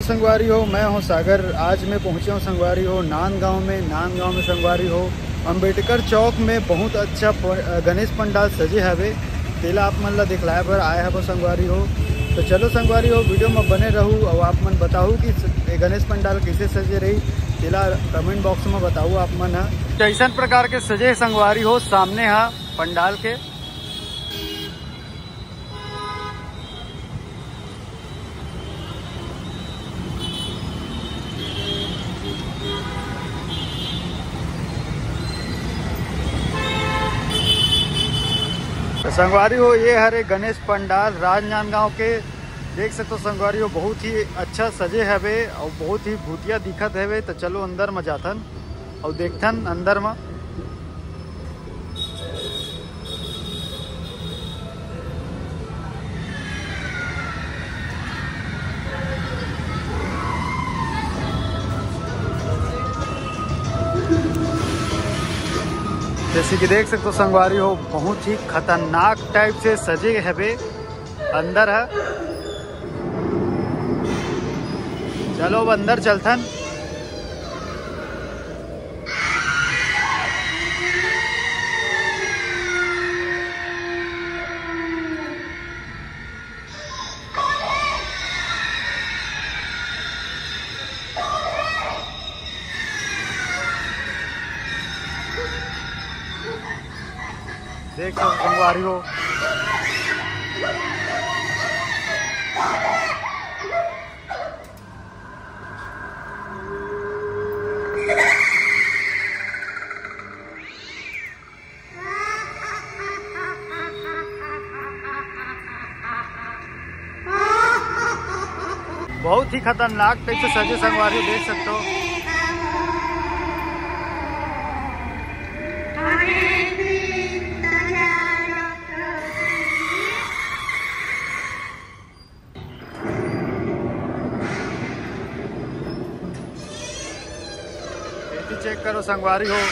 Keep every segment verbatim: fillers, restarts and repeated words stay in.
संगवारी हो, मैं हूं सागर। आज मैं पहुंचा हूं संगवारी हो नांदगांव में। नांदगांव में संगवारी हो अंबेडकर चौक में बहुत अच्छा गणेश पंडाल सजे हवे, तेला आप मन ला दिखलाए बर आए हब संगवारी हो। तो चलो संगवारी हो, वीडियो में बने रहूँ और आप मन बताऊँ कि गणेश पंडाल कैसे सजे रही, तेला कमेंट बॉक्स में बताऊँ आप मन। हा कैसन प्रकार के सजे संगवारी हो, सामने हा पंडाल के। संगवारी हो ये हरे गणेश पंडाल राजनांदगांव के। देख सकते हो संगवारी हो, बहुत ही अच्छा सजे हवे और बहुत ही भूतिया दिखत हवे। तो चलो अंदर में जाथन और देखथन अंदर में। जैसे कि देख सकते हो संगवारी हो, बहुत ही खतरनाक टाइप से सजे हवे अंदर है। चलो अब अंदर चलथन। देख सकते संगवारी हो, बहुत ही खतरनाक टाइप से सजे संगवारी देख सकते हो। चेक करो संगवारी हो,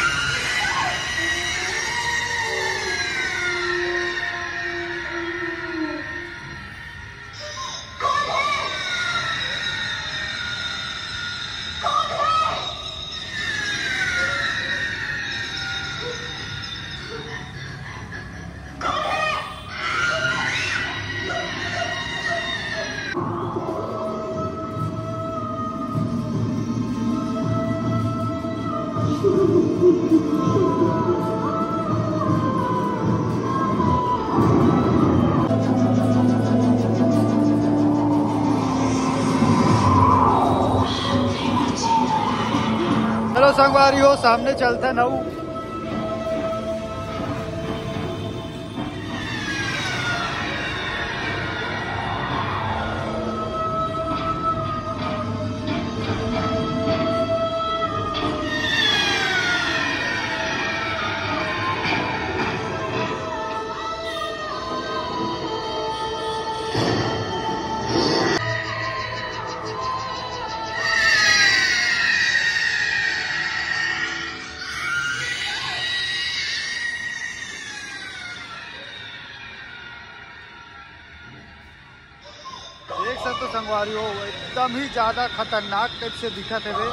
चलो संगवारी हो सामने चलते न। देख सकते हो संगवारी हो, एकदम ही ज्यादा खतरनाक टाइप से दिखत है।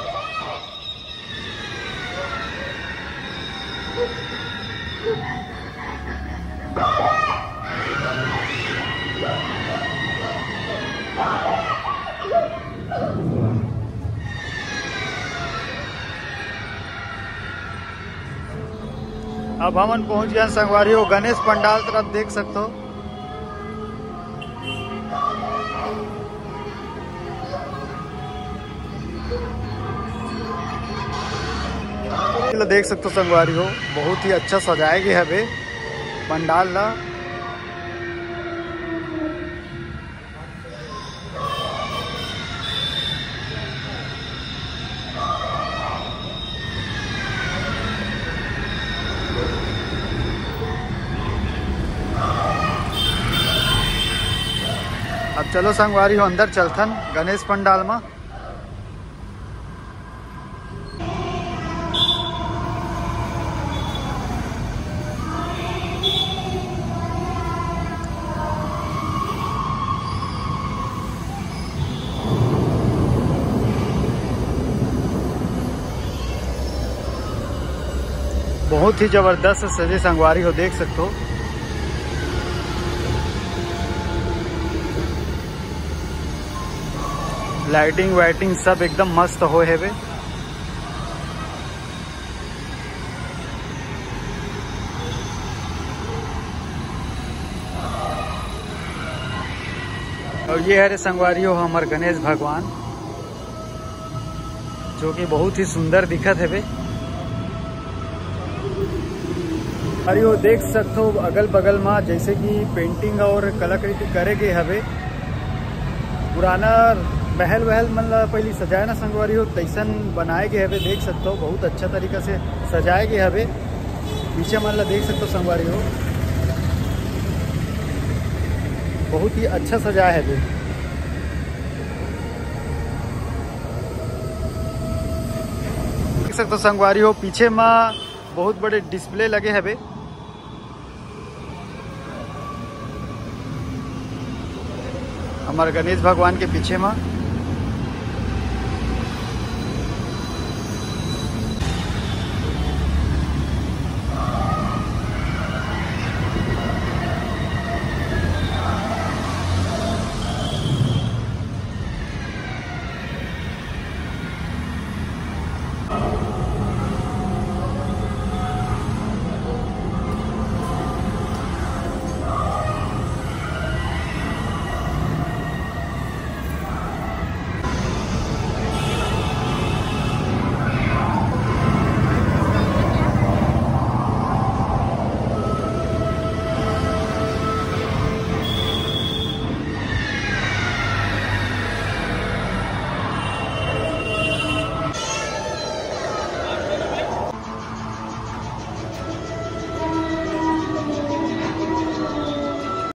अब हमन पहुंच गए संगवारी हो गणेश पंडाल तरफ। देख सकते हो देख सकते हो संगवारी हो, बहुत ही अच्छा सजाए गए हवे पंडाल ला। अब चलो संगवारी हो अंदर चलथन गणेश पंडाल में। बहुत ही जबरदस्त सजे संगवारी हो, देख सकते हो। लाइटिंग वाइटिंग सब एकदम मस्त हो है बे। और ये हरे संगवारी हो हमार गणेश भगवान, जो कि बहुत ही सुंदर दिखत है बे। अरे वो देख सकते हो अगल बगल में जैसे कि पेंटिंग और कलाकृति करे गए हवे। पुराना महल वहल मतलब पहले सजाए ना संगवारी हो, तैसन बनाए गए हवे। देख सकते हो बहुत अच्छा तरीका से सजाए गए हवे। पीछे मतलब देख सकते हो संगवारी हो, बहुत ही अच्छा सजाया है बे। देख सकते हो संगवारी हो, पीछे में बहुत बड़े डिस्प्ले लगे हैं बे। हमारे गणेश भगवान के पीछे में